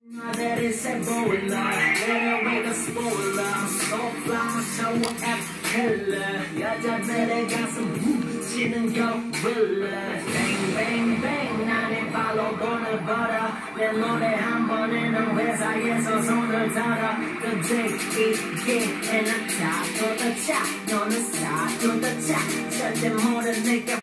That is a bowler, let away the spoiler. So fly, show up, killer. 여자들의 가슴 훔치는 gorilla. Bang, bang, bang, 나는 발로 돈을 벌어. 내 노래 한 번에는 회사에서 손을 들어. 그대 이게 난 사도 더 차, 너는 사도 더 차. 절대 모르니까